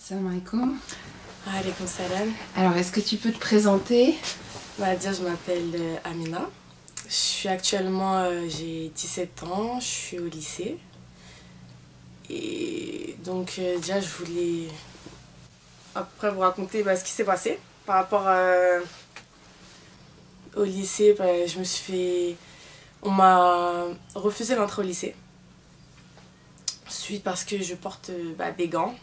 Salam alaikum. Alaykoum salam. Alors, est-ce que tu peux te présenter? Déjà, je m'appelle Amina. Je suis actuellement, j'ai 17 ans, je suis au lycée. Et donc, déjà, je voulais après vous raconter ce qui s'est passé par rapport au lycée. Je me suis fait... On m'a refusé l'entrée au lycée. Suite parce que je porte des gants.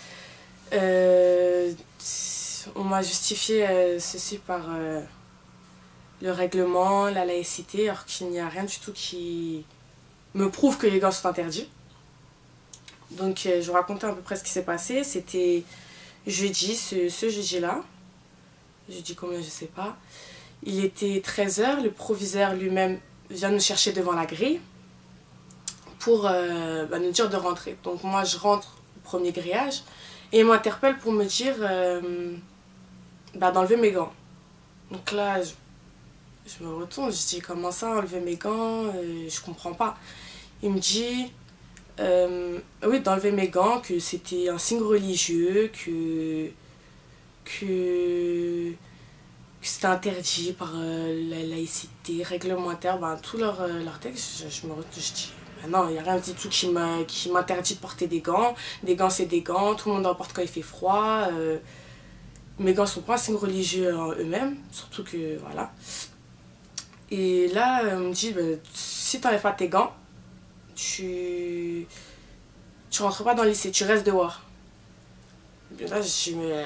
On m'a justifié ceci par le règlement, la laïcité, alors qu'il n'y a rien du tout qui me prouve que les gants sont interdits. Donc je vous racontais à peu près ce qui s'est passé. C'était jeudi, ce jeudi-là. Jeudi combien, je sais pas. Il était 13 h, le proviseur lui-même vient nous chercher devant la grille pour nous dire de rentrer. Donc moi je rentre au premier grillage et il m'interpelle pour me dire d'enlever mes gants. Donc là je me retourne, je dis comment ça enlever mes gants, je comprends pas. Il me dit oui, d'enlever mes gants, que c'était un signe religieux, que c'était interdit par la laïcité, réglementaire, tout leur texte. Je me retourne, je dis non, il n'y a rien du tout qui m'interdit de porter des gants. Des gants, c'est des gants, tout le monde en porte quand il fait froid. Mes gants ne sont pas un signe religieux en eux-mêmes, surtout que voilà. Et là, on me dit, si tu n'enlèves pas tes gants, tu rentres pas dans le lycée, tu restes dehors. Et là, je dis, mais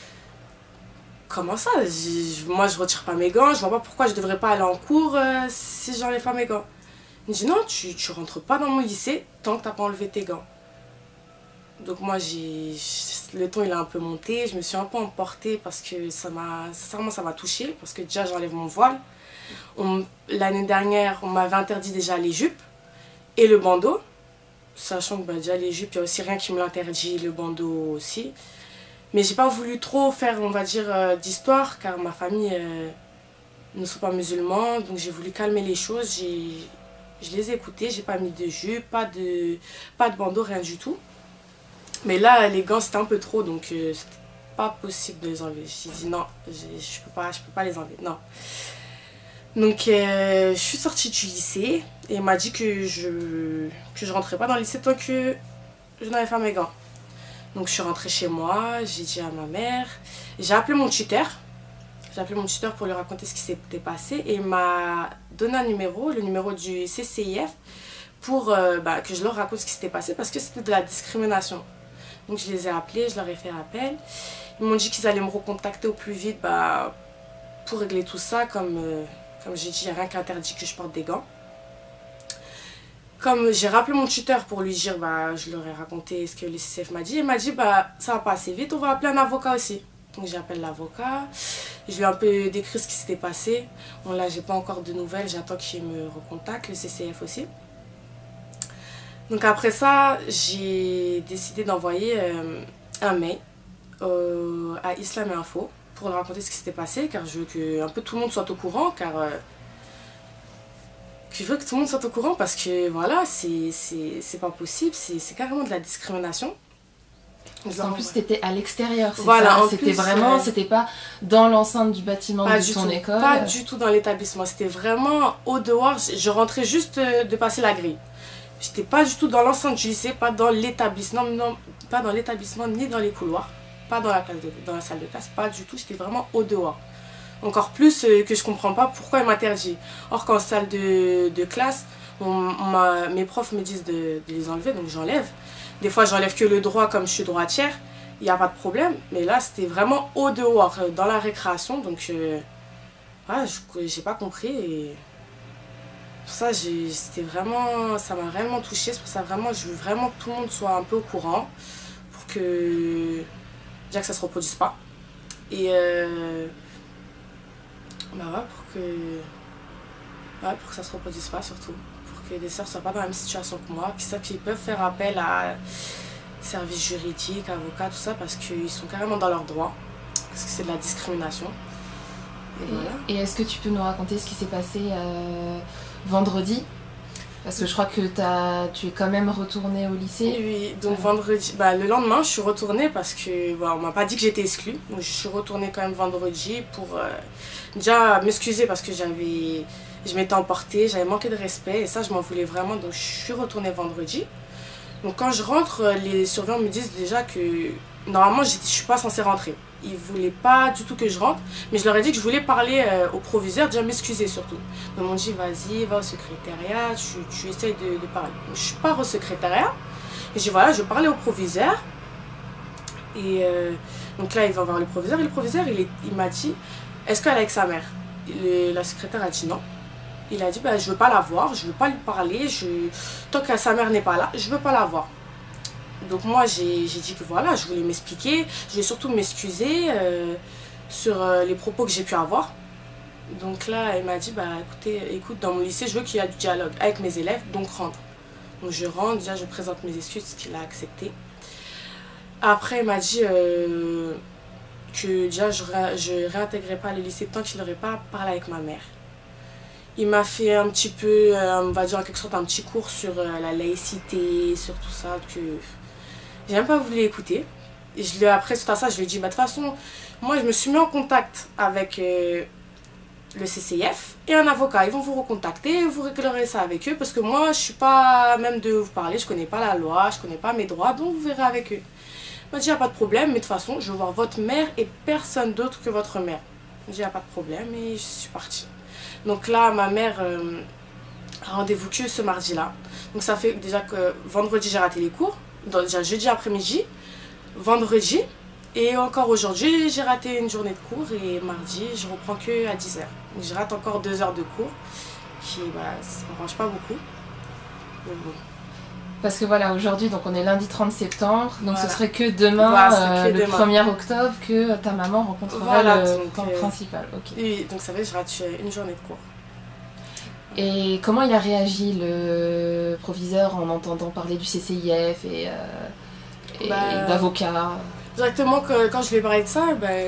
comment ça? Moi, je retire pas mes gants, je vois pas pourquoi je devrais pas aller en cours si j'enlève pas mes gants. Il me dit, non, tu rentres pas dans mon lycée tant que t'as pas enlevé tes gants. Donc moi, le ton il a un peu monté, je me suis un peu emportée parce que sincèrement, ça m'a touchée, parce que déjà, j'enlève mon voile. L'année dernière, on m'avait interdit déjà les jupes et le bandeau, sachant que déjà les jupes, il n'y a aussi rien qui me l'interdit, le bandeau aussi. Mais j'ai pas voulu trop faire, on va dire, d'histoire, car ma famille ne sont pas musulmans, donc j'ai voulu calmer les choses. Je les ai écoutés, j'ai pas mis de jupe, pas de bandeau, rien du tout. Mais là, les gants, c'était un peu trop, donc c'était pas possible de les enlever. J'ai dit non, je peux pas les enlever, non. Donc je suis sortie du lycée et il m'a dit que je rentrais pas dans le lycée tant que je n'avais pas mes gants. Donc je suis rentrée chez moi, j'ai dit à ma mère, j'ai appelé mon tuteur. J'ai appelé mon tuteur pour lui raconter ce qui s'était passé et il m'a donné un numéro, le numéro du CCIF, pour que je leur raconte ce qui s'était passé parce que c'était de la discrimination. Donc je les ai appelés, je leur ai fait appel. Ils m'ont dit qu'ils allaient me recontacter au plus vite pour régler tout ça. Comme j'ai dit, il n'y a rien qui interdit que je porte des gants. Comme j'ai rappelé mon tuteur pour lui dire, je leur ai raconté ce que le CCIF m'a dit. Il m'a dit, ça va pas assez vite, on va appeler un avocat aussi. Donc j'appelle l'avocat, je lui ai un peu décrit ce qui s'était passé. Bon là, j'ai pas encore de nouvelles, j'attends qu'il me recontacte, le CCIF aussi. Donc après ça, j'ai décidé d'envoyer un mail à Islam et Info pour leur raconter ce qui s'était passé, car je veux que un peu tout le monde soit au courant, je veux que tout le monde soit au courant parce que voilà, c'est pas possible, c'est carrément de la discrimination. En plus, t'étais à l'extérieur, voilà, c'était vraiment, c'était pas dans l'enceinte du bâtiment de ton école. Pas du tout dans l'établissement, c'était vraiment au dehors, je rentrais juste de passer la grille. J'étais pas du tout dans l'enceinte du lycée, pas dans l'établissement, pas dans l'établissement ni dans les couloirs, pas dans la salle de classe, pas du tout, j'étais vraiment au dehors. Encore plus que je comprends pas pourquoi ils m'interdisent. Or qu'en salle de classe, mes profs me disent de les enlever, donc j'enlève. Des fois j'enlève que le droit comme je suis droitière, il n'y a pas de problème. Mais là c'était vraiment au dehors, dans la récréation, donc voilà, j'ai pas compris. Et pour ça, ça m'a réellement touchée. C'est pour ça vraiment, je veux vraiment que tout le monde soit un peu au courant pour que déjà que ça se reproduise pas. Et pour que ça se reproduise pas surtout. Pour que les sœurs soient pas dans la même situation que moi, qu'ils peuvent faire appel à services juridiques, avocats, tout ça, parce qu'ils sont carrément dans leurs droits. Parce que c'est de la discrimination. Et voilà. Et est-ce que tu peux nous raconter ce qui s'est passé vendredi Parce que je crois que tu es quand même retournée au lycée. Oui, donc vendredi, le lendemain je suis retournée parce que on m'a pas dit que j'étais exclue. Donc je suis retournée quand même vendredi pour déjà m'excuser parce que je m'étais emportée, j'avais manqué de respect et ça je m'en voulais vraiment. Donc je suis retournée vendredi. Donc quand je rentre, les surveillants me disent déjà que normalement je suis pas censée rentrer. Ils voulaient pas du tout que je rentre, mais je leur ai dit que je voulais parler au proviseur, déjà m'excuser surtout. Donc ils m'ont dit vas-y, va au secrétariat, tu essayes de parler. Donc, je pars au secrétariat et je dis voilà, je vais parler au proviseur. Et donc là il va voir le proviseur et le proviseur il m'a dit est-ce qu'elle est avec sa mère? La secrétaire a dit non. Il a dit je veux pas la voir, je veux pas lui parler, tant que sa mère n'est pas là, je veux pas la voir. Donc moi j'ai dit que voilà, je voulais m'expliquer, je voulais surtout m'excuser sur les propos que j'ai pu avoir. Donc là elle m'a dit écoute, dans mon lycée je veux qu'il y ait du dialogue avec mes élèves, donc rentre. Donc je rentre, déjà je présente mes excuses, ce qu'il a accepté. Après elle m'a dit que déjà je réintégrerai pas le lycée tant qu'il n'aurait pas parlé avec ma mère. Il m'a fait un petit peu, on va dire en quelque sorte un petit cours sur la laïcité, sur tout ça, que j'ai même pas voulu écouter. Et après tout ça, je lui ai dit, de toute façon, moi je me suis mis en contact avec le CCIF et un avocat. Ils vont vous recontacter, vous réglerez ça avec eux, parce que moi je suis pas même de vous parler, je connais pas la loi, je connais pas mes droits, donc vous verrez avec eux. Il m'a dit, il n'y a pas de problème, mais de toute façon, je veux voir votre mère et personne d'autre que votre mère. Il m'a dit, il n'y a pas de problème, et je suis partie. Donc là, ma mère a rendez-vous que ce mardi-là. Donc ça fait déjà que vendredi, j'ai raté les cours. Donc déjà jeudi après-midi, vendredi. Et encore aujourd'hui, j'ai raté une journée de cours. Et mardi, je reprends que à 10h. Donc je rate encore 2 heures de cours. Qui, ça ne m'arrange pas beaucoup. Mais bon. Parce que voilà, aujourd'hui, donc on est lundi 30 septembre. Donc voilà. Ce serait que demain, le 1er octobre, que ta maman rencontrera le camp principal. Okay. Oui, donc ça fait que je rate une journée de cours. Et comment il a réagi le proviseur en entendant parler du CCIF et d'avocats? Directement quand je lui ai parlé de ça,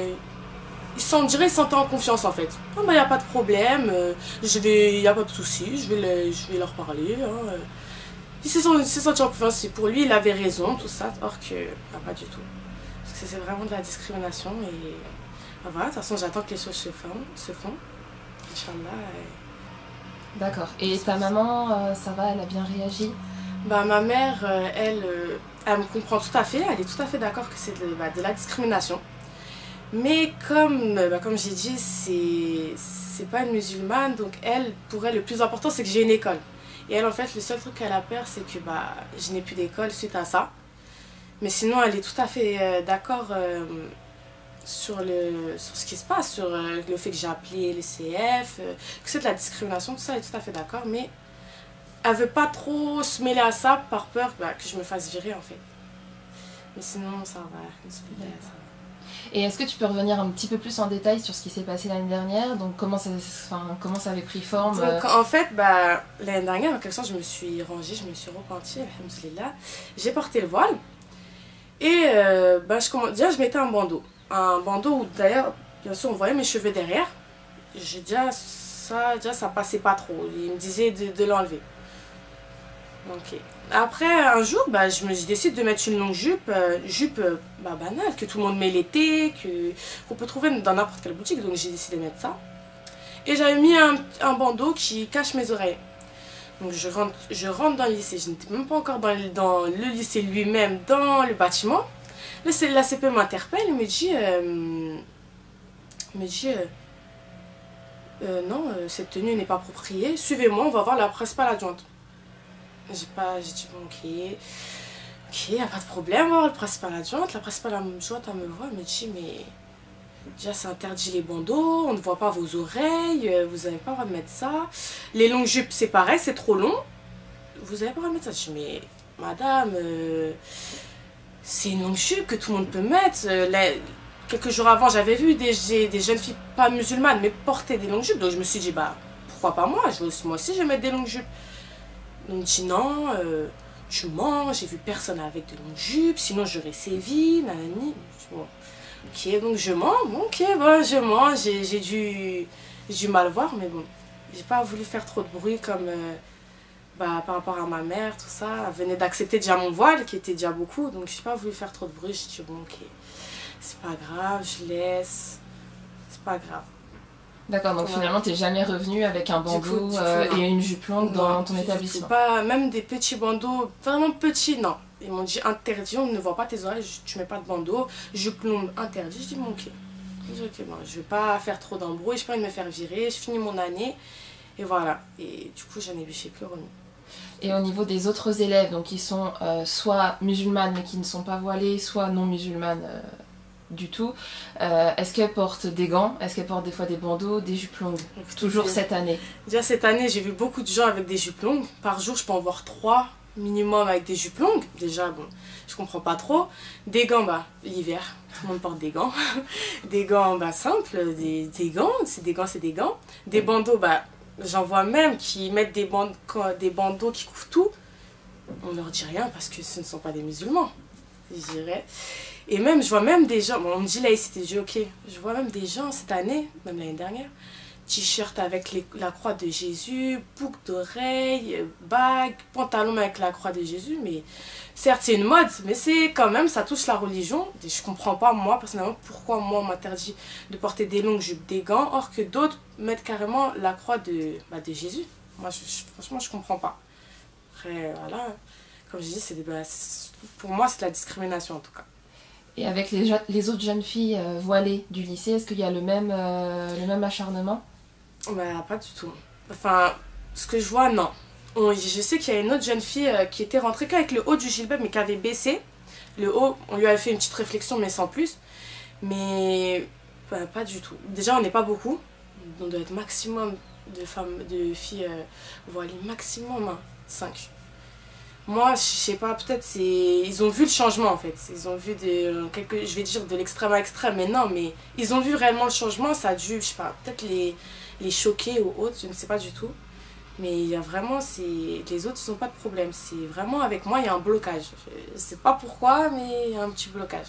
on dirait qu'il sentait en confiance en fait. Il n'y a pas de problème, il n'y a pas de souci, je vais leur parler. Hein. Il s'est senti en confiance, pour lui il avait raison, tout ça, or que pas du tout. Parce que c'est vraiment de la discrimination et voilà, de toute façon j'attends que les choses se font. Inch'Allah. D'accord. Et ta maman, ça va, elle a bien réagi? Ma mère, elle me comprend tout à fait, elle est tout à fait d'accord que c'est de la discrimination. Mais comme j'ai dit, c'est pas une musulmane, donc pour elle, le plus important c'est que j'ai une école. Et elle, en fait, le seul truc qu'elle a peur, c'est que je n'ai plus d'école suite à ça. Mais sinon, elle est tout à fait d'accord sur ce qui se passe, sur le fait que j'ai appelé les CF, que c'est de la discrimination, tout ça, elle est tout à fait d'accord. Mais elle veut pas trop se mêler à ça par peur que je me fasse virer, en fait. Mais sinon, ça va. Et est-ce que tu peux revenir un petit peu plus en détail sur ce qui s'est passé l'année dernière? Donc comment ça avait pris forme? Donc en fait, l'année dernière, en quelque sorte, je me suis rangée, je me suis repentie, alhamdoulilah. J'ai porté le voile. Et déjà, je mettais un bandeau. Un bandeau où d'ailleurs, bien sûr, on voyait mes cheveux derrière. Ça passait pas trop. Il me disait de l'enlever. Ok. Après, un jour, je décide de mettre une longue jupe, banale, que tout le monde met l'été, qu'on peut trouver dans n'importe quelle boutique, donc j'ai décidé de mettre ça. Et j'avais mis un bandeau qui cache mes oreilles. Donc je rentre dans le lycée, je n'étais même pas encore dans le lycée lui-même, dans le bâtiment. Là, la CP m'interpelle et me dit, non, cette tenue n'est pas appropriée, suivez-moi, on va voir la principale adjointe. J'ai dit bon, ok, y a pas de problème, on va voir la principale adjointe. La principale adjointe, elle me voit, elle me dit mais déjà c'est interdit les bandeaux, on ne voit pas vos oreilles, vous n'avez pas le droit de mettre ça. Les longues jupes c'est pareil, c'est trop long, vous n'avez pas le droit de mettre ça. Je dis mais madame, c'est une longue jupe que tout le monde peut mettre. Quelques jours avant j'avais vu des jeunes filles pas musulmanes mais porter des longues jupes, donc je me suis dit pourquoi pas moi aussi je vais mettre des longues jupes. Donc il me dit non, tu mens, j'ai vu personne avec de longues jupes, sinon j'aurais sévi, nanani. Bon. Ok, donc je mens, je mens, j'ai dû mal voir, mais bon, j'ai pas voulu faire trop de bruit comme bah, par rapport à ma mère, tout ça, elle venait d'accepter déjà mon voile, qui était déjà beaucoup, donc j'ai pas voulu faire trop de bruit. J'ai dit bon, ok, c'est pas grave, je laisse, c'est pas grave. D'accord, donc finalement, t'es jamais revenue avec un bandeau et une jupe longue dans ton établissement. Pas, même des petits bandeaux, vraiment petits, non. Ils m'ont dit interdit, on ne voit pas tes oreilles, tu mets pas de bandeau, jupe longue interdit. Je dis bon, ok. Je dis ok, bon, je vais pas faire trop d'embrouilles, je pas envie de me faire virer, je finis mon année, et voilà. Et du coup, j'ai plus remis. Et au niveau des autres élèves, donc qui sont soit musulmanes mais qui ne sont pas voilées, soit non musulmanes du tout, est-ce qu'elles portent des gants? Est-ce qu'elles portent des fois des bandeaux, des jupes longues? Toujours cette année? Déjà cette année, j'ai vu beaucoup de gens avec des jupes longues. Par jour, je peux en voir 3 minimum avec des jupes longues. Déjà, bon, je comprends pas trop. Des gants, bah, l'hiver, tout le monde porte des gants. Des gants, bah, simples, des gants, c'est des gants, c'est des gants. Des bandeaux, bah, j'en vois même qui mettent des bandeaux qui couvrent tout. On leur dit rien parce que ce ne sont pas des musulmans, je dirais. Et même, je vois même des gens, bon, on me dit laïcité, je dis ok, je vois même des gens cette année, même l'année dernière, t-shirt avec la croix de Jésus, boucle d'oreille, bague, pantalon avec la croix de Jésus, mais certes c'est une mode, mais c'est quand même, ça touche la religion. Et je comprends pas moi, personnellement, pourquoi moi on m'interdit de porter des longues jupes, des gants, or que d'autres mettent carrément la croix de Jésus. Moi, franchement, je comprends pas. Après, voilà, comme je dis, pour moi c'est de la discrimination en tout cas. Et avec les autres jeunes filles voilées du lycée, est-ce qu'il y a le même acharnement? Bah, pas du tout. Enfin, ce que je vois, non. Je sais qu'il y a une autre jeune fille qui était rentrée qu'avec le haut du gilbab, mais qui avait baissé. Le haut, on lui avait fait une petite réflexion, mais sans plus. Mais bah, pas du tout. Déjà, on n'est pas beaucoup. On doit être maximum de filles voilées, maximum 5. Moi, je sais pas, peut-être ils ont vu le changement en fait. Ils ont vu je vais dire de l'extrême à extrême, mais non, mais ils ont vu réellement le changement. Ça a dû, je sais pas, peut-être les choquer ou autre, je ne sais pas du tout. Mais il y a vraiment, les autres, ils n'ont pas de problème. C'est vraiment avec moi, il y a un blocage. Je sais pas pourquoi, mais il y a un petit blocage.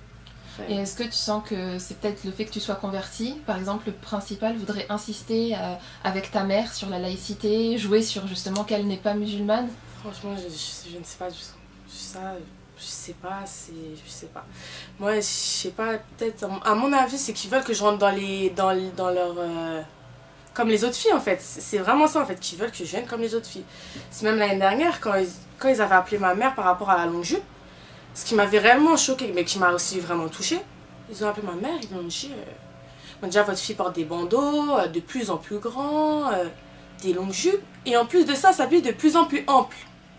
Et est-ce que tu sens que c'est peut-être le fait que tu sois convertie? Par exemple, le principal voudrait insister avec ta mère sur la laïcité, jouer sur justement qu'elle n'est pas musulmane? Franchement, je ne sais pas du tout. Ça, je sais pas, je sais pas. Moi, je sais pas, peut-être, à mon avis, c'est qu'ils veulent que je rentre dans leur... comme les autres filles, en fait. C'est vraiment ça, en fait, qu'ils veulent que je vienne comme les autres filles. C'est même l'année dernière, quand ils avaient appelé ma mère par rapport à la longue jupe, ce qui m'avait réellement choquée, mais qui m'a aussi vraiment touchée, ils ont appelé ma mère, ils m'ont dit, déjà, votre fille porte des bandeaux, de plus en plus grands, des longues jupes, et en plus de ça s'habille de plus en plus ample.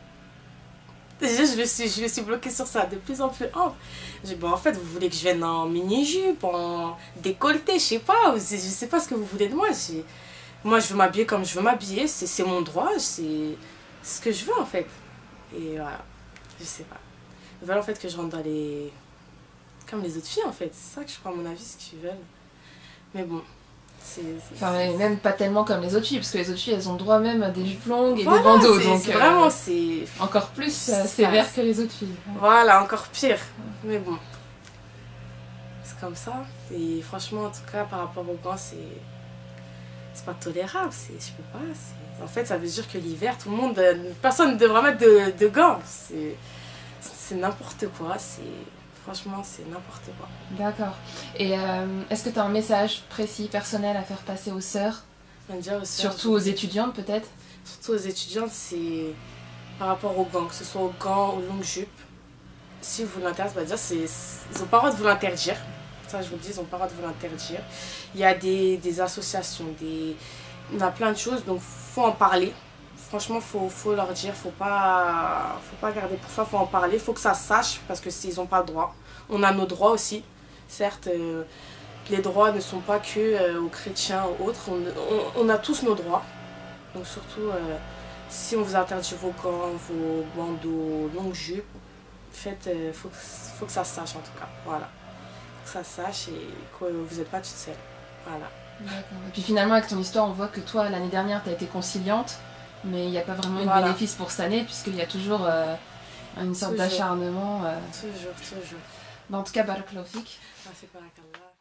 Je me suis bloquée sur ça, de plus en plus ample. J'ai dit, bon, en fait, vous voulez que je vienne en mini-jupe, en décolleté, je sais pas, je sais pas ce que vous voulez de moi. Moi, je veux m'habiller comme je veux m'habiller, c'est mon droit, c'est ce que je veux, en fait. Et voilà, je sais pas. Ils veulent, en fait, que je rentre comme les autres filles, en fait. C'est ça que je crois, à mon avis, ce qu'ils veulent. Mais bon... Enfin, même pas tellement comme les autres filles, parce que les autres filles, elles ont droit même à des jupes longues et des bandeaux. Donc vraiment, encore plus sévère que les autres filles. Voilà, encore pire. Mais bon, c'est comme ça. Et franchement, en tout cas, par rapport aux gants, c'est pas tolérable. Je peux pas. En fait, ça veut dire que l'hiver, personne ne devra mettre de gants. C'est n'importe quoi. Franchement, c'est n'importe quoi. D'accord. Et est-ce que tu as un message précis, personnel à faire passer aux sœurs? Surtout aux étudiantes, peut-être? Surtout aux étudiantes, c'est par rapport aux gants, que ce soit aux gants, aux longues jupes. Si vous l'interdisez, ils n'ont pas le droit de vous l'interdire. Ça, je vous le dis, ils n'ont pas le droit de vous l'interdire. Il y a des associations, il y a plein de choses, donc il faut en parler. Franchement, faut leur dire, faut pas garder pour soi, faut en parler, faut que ça se sache parce que s'ils n'ont pas le droit. On a nos droits aussi. Certes, les droits ne sont pas que aux chrétiens ou autres. On a tous nos droits. Donc surtout, si on vous interdit vos gants, vos bandeaux, longues jupes, faut que ça se sache en tout cas. Voilà. Faut que ça se sache et que vous n'êtes pas toute seule. Voilà. D'accord. Et puis finalement, avec ton histoire, on voit que toi, l'année dernière, tu as été conciliante. Mais il n'y a pas vraiment eu de bénéfice pour cette année, puisqu'il y a toujours une sorte d'acharnement. Toujours. En tout cas, barakallahu fik. Barakallah.